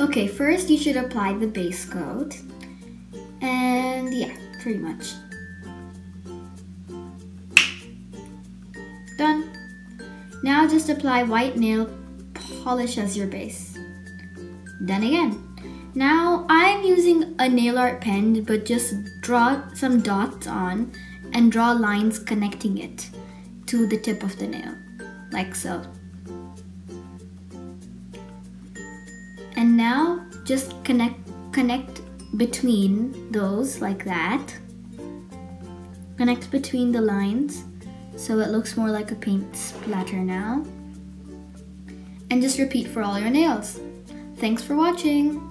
Okay, first you should apply the base coat. And yeah, pretty much. Done. Now just apply white nail polish as your base. Done again. Now I'm using a nail art pen, but just draw some dots on and draw lines connecting it to the tip of the nail, like so. And now just connect between those like that. Connect between the lines so it looks more like a paint splatter now. And just repeat for all your nails. Thanks for watching.